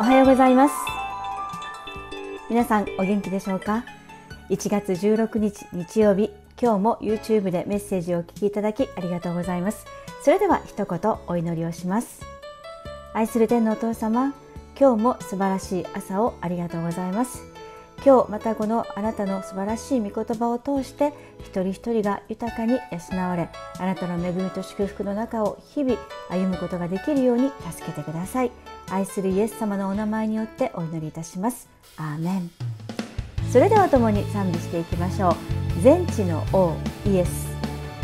おはようございます。皆さんお元気でしょうか。1月16日日曜日、今日も YouTube でメッセージをお聞きいただきありがとうございます。それでは一言お祈りをします。愛する天のお父様、今日も素晴らしい朝をありがとうございます。今日またこのあなたの素晴らしい御言葉を通して一人一人が豊かに養われ、あなたの恵みと祝福の中を日々歩むことができるように助けてください。愛するイエス様のお名前によってお祈りいたします。アーメン。それでは共に賛美していきましょう。全知の王イエス。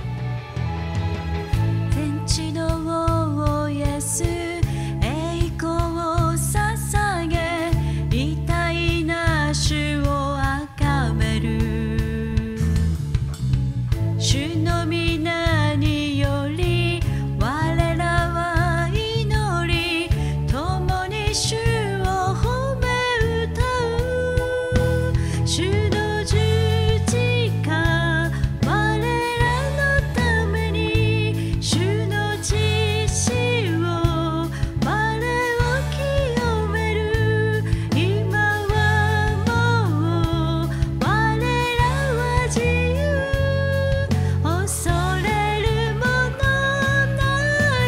全知の王イエス、栄光を捧げ、偉大な主を崇める。主の皆により我らは祈り、共に主を褒め歌う。主の十字架、我らのために、主の血潮、我を清める。今はもう我らは自由、恐れるものない。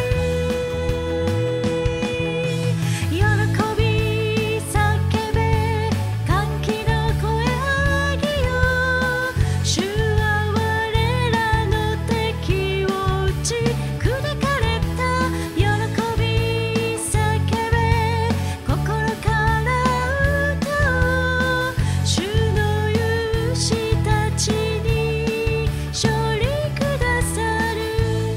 喜び叫べ、歓喜の声上げよ。主は我らの敵を打ち砕かれた。喜び叫べ、心から歌おう。主の勇士たちに勝利くださる。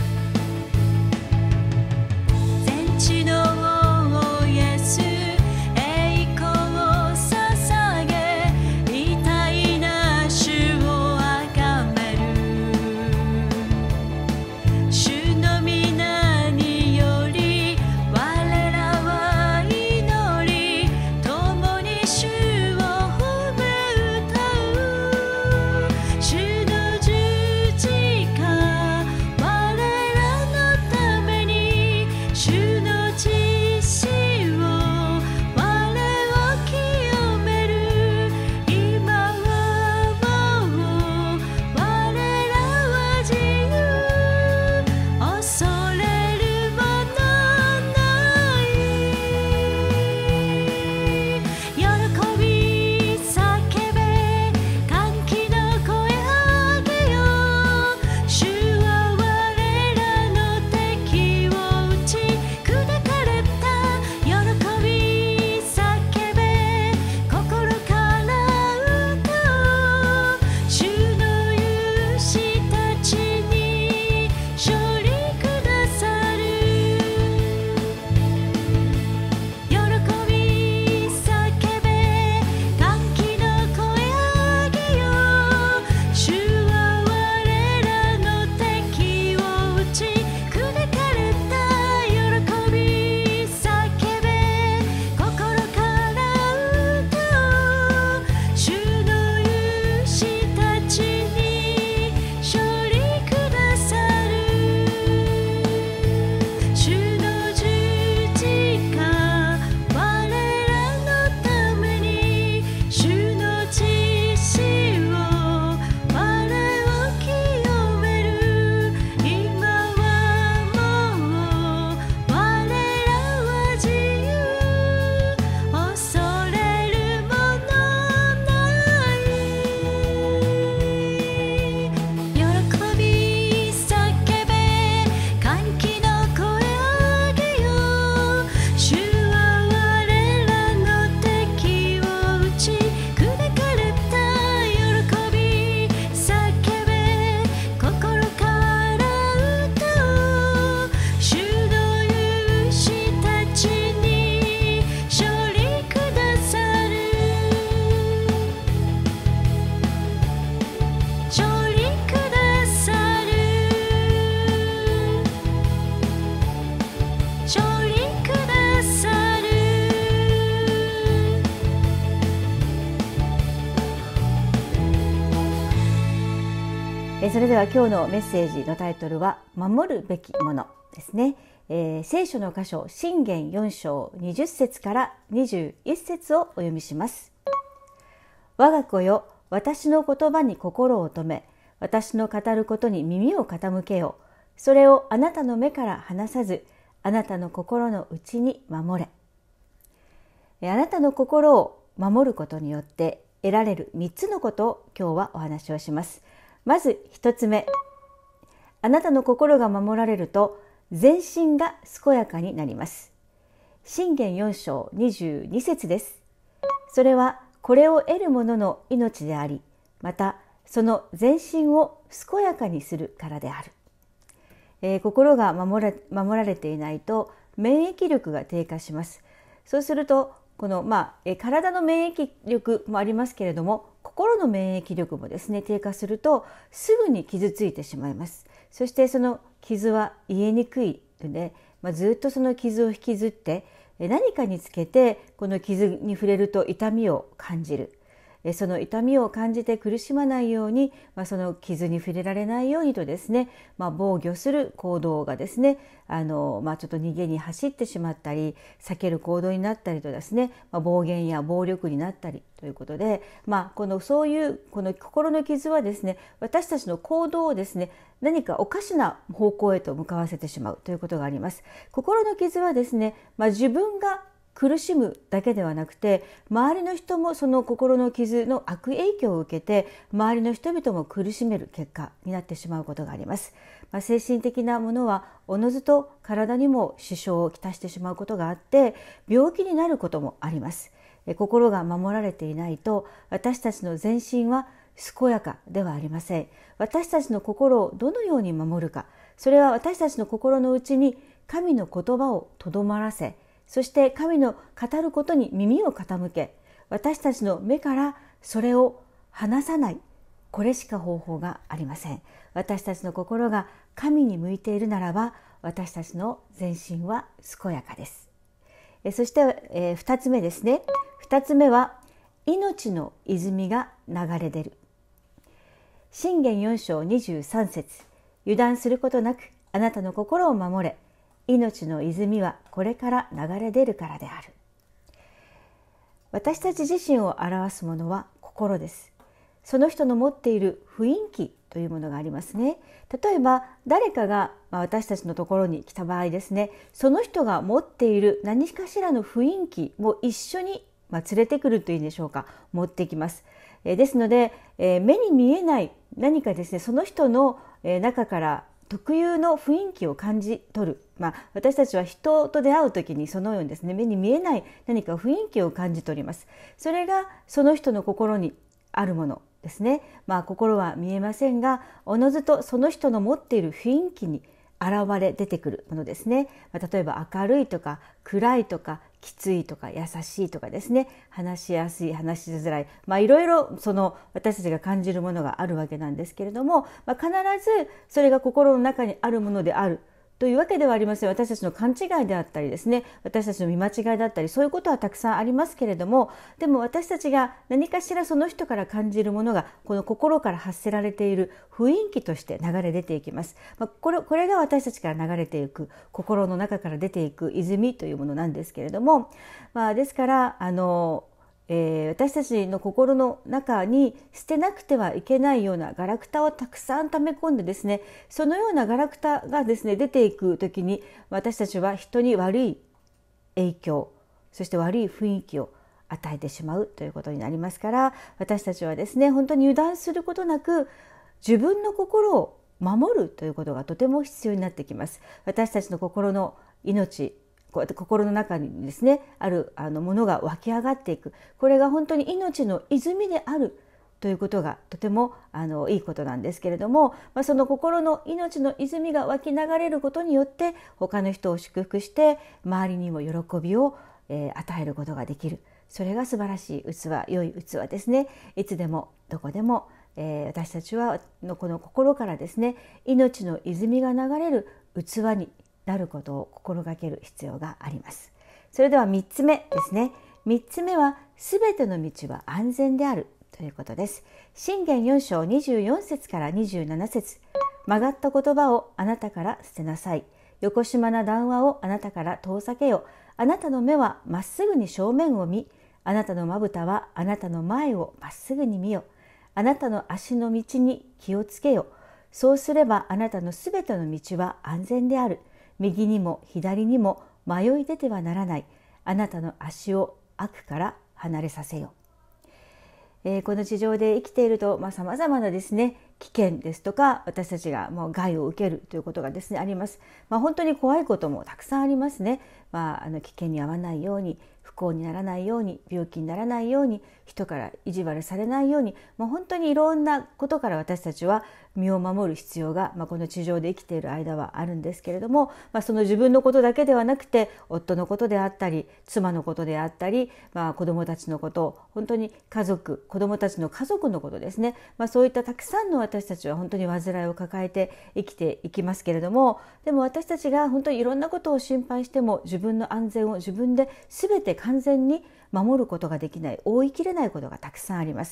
全知の王イエス、栄光を捧げ、偉大な主を崇める。主の皆により我らは祈り、共に主を褒め歌う。主の十字架、我らのために、主の血潮、我を清める。今はもう我らは自由、恐れるものない。喜び叫べ、歓喜の声上げよ。主は我らの敵を打ち砕かれた。喜び叫べ、心から歌おう。主の勇士たちに勝利くださる。喜び叫べ、歓喜の声上げよ。主は我らの敵を打ち砕かれた。喜び叫べ、心から歌おう。主の勇士たちに勝利くださる。主の十字架、我らのために、主の血潮、我を清める。今はもう我らは自由、恐れるものない。喜び叫べ、歓喜の声上げよ。主は我らの敵を打ち砕かれた。喜び叫べ、心から歌おう。主の勇士たちに勝利くださる。勝利くださる。勝利くださる。 それでは今日のメッセージのタイトルは守るべきものですね。 聖書の箇所箴言4章20節から21節をお読みします。我が子よ、私の言葉に心を留め、私の語ることに耳を傾けよ。それをあなたの目から離さず、あなたの心の内に守れ。あなたの心を守ることによって得られる3つのことを今日はお話をします。まず1つ目、あなたの心が守られると全身が健やかになります。箴言4章22節です。それはこれを得る者の命であり、またその全身を健やかにするからである。心が守られていないと免疫力が低下します。そうするとこの、体の免疫力もありますけれども、心の免疫力もですね低下するとすぐに傷ついてしまいます。そしてその傷は癒えにくいので、ずっとその傷を引きずって何かにつけてこの傷に触れると痛みを感じる。その痛みを感じて苦しまないように、その傷に触れられないようにとですね、防御する行動がですね、ちょっと逃げに走ってしまったり避ける行動になったりとですね、暴言や暴力になったりということで、そういうこの心の傷はですね、私たちの行動をですね、何かおかしな方向へと向かわせてしまうということがあります。心の傷はですね、自分が苦しむだけではなくて、周りの人もその心の傷の悪影響を受けて周りの人々も苦しめる結果になってしまうことがあります。精神的なものはおのずと体にも支障をきたしてしまうことがあって、病気になることもあります。心が守られていないと私たちの全身は健やかではありません。私たちの心をどのように守るか、それは私たちの心の内に神の言葉をとどまらせ、そして神の語ることに耳を傾け、私たちの目からそれを離さない、これしか方法がありません。私たちの心が神に向いているならば、私たちの全身は健やかです。そして、2つ目ですね。2つ目は命の泉が流れ出る。箴言4章23節、油断することなくあなたの心を守れ、命の泉はこれから流れ出るからである。私たち自身を表すものは心です。その人の持っている雰囲気というものがありますね。例えば誰かが私たちのところに来た場合ですね、その人が持っている何かしらの雰囲気も一緒に連れてくるというんでしょうか、持ってきます。ですので目に見えない何かですね、その人の中から特有の雰囲気を感じ取る、私たちは人と出会うときにそのようにですね、目に見えない何か雰囲気を感じ取ります。それがその人の心にあるものですね。心は見えませんが、おのずとその人の持っている雰囲気に現れ出てくるものですね。例えば明るいとか暗いとかきついとか優しいとかですね、話しやすい話しづらい、いろいろその私たちが感じるものがあるわけなんですけれども、必ずそれが心の中にあるものであるというわけではありません。私たちの勘違いであったりですね、私たちの見間違いだったり、そういうことはたくさんありますけれども、でも私たちが何かしらその人から感じるものがこの心から発せられている雰囲気として流れ出ていきます。これが私たちから流れていく、心の中から出ていく泉というものなんですけれども、ですから私たちの心の中に捨てなくてはいけないようなガラクタをたくさん溜め込んでですね、そのようなガラクタがですね出ていくときに、私たちは人に悪い影響、そして悪い雰囲気を与えてしまうということになりますから、私たちはですね本当に油断することなく自分の心を守るということがとても必要になってきます。私たちの心の命、こうやって心の中にですねあるものが湧き上がっていく、これが本当に命の泉であるということがとてもいいことなんですけれども、その心の命の泉が湧き流れることによって他の人を祝福して周りにも喜びを与えることができる。それが素晴らしい器、良い器ですね。いつでもどこでも、私たちはこの心からですね命の泉が流れる器になることを心がける必要があります。それでは3つ目ですね。3つ目はすべての道は安全であるということです。箴言4章24節から27節、曲がった言葉をあなたから捨てなさい。 よこしまな談話をあなたから遠ざけよ。あなたの目はまっすぐに正面を見、あなたのまぶたはあなたの前をまっすぐに見よ。あなたの足の道に気をつけよ。そうすればあなたのすべての道は安全である。右にも左にも迷い出てはならない。あなたの足を悪から離れさせよ。この地上で生きていると、さまざまなですね、危険ですとか、私たちがもう害を受けるということがですねあります。本当に怖いこともたくさんありますね。危険に遭わないように、不幸にならないように、病気にならないように、人から意地悪されないように、本当にいろんなことから私たちは身を守る必要が、この地上で生きている間はあるんですけれども、その自分のことだけではなくて、夫のことであったり、妻のことであったり、子どもたちのこと、本当に家族、子どもたちの家族のことですね、そういったたくさんの私たちは本当に煩いを抱えて生きていきますけれども、でも私たちが本当にいろんなことを心配しても、自分の安全を自分で全て完全に守ることができない、覆いきれないことがたくさんあります。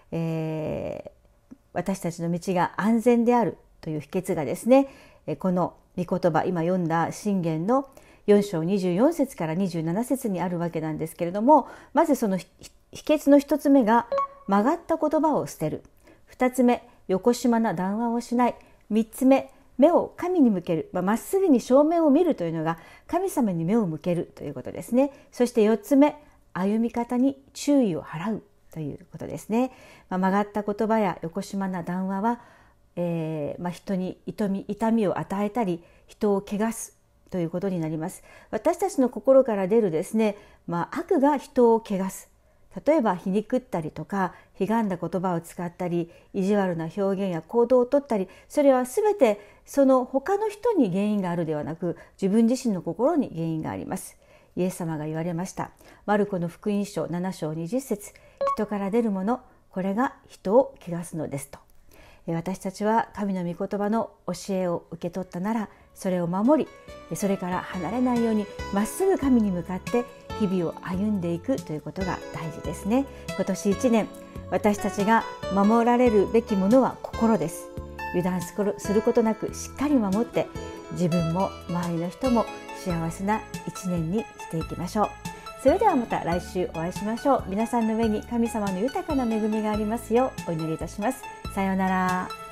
私たちの道が安全であるという秘訣がですね、この御言葉、今読んだ箴言の4章24節から27節にあるわけなんですけれども、まずその秘訣の一つ目が曲がった言葉を捨てる、二つ目よこしまな談話をしない、三つ目目を神に向ける、まっすぐに正面を見るというのが神様に目を向けるということですね。そして4つ目、歩み方に注意を払うということですね。曲がった言葉やよこしまな談話は、人に痛みを与えたり人を汚すということになります。私たちの心から出るですね、悪が人を汚す、例えば皮肉ったりとか、ひがんだ言葉を使ったり、意地悪な表現や行動をとったり、それはすべてその他の人に原因があるではなく、自分自身の心に原因があります。イエス様が言われました。マルコの福音書7章20節、人から出るもの、これが人を汚すのですと。私たちは神の御言葉の教えを受け取ったなら、それを守り、それから離れないようにまっすぐ神に向かって日々を歩んでいくということが大事ですね。今年1年、私たちが守られるべきものは心です。油断することなくしっかり守って、自分も周りの人も幸せな1年にしていきましょう。それではまた来週お会いしましょう。皆さんの上に神様の豊かな恵みがありますようお祈りいたします。さようなら。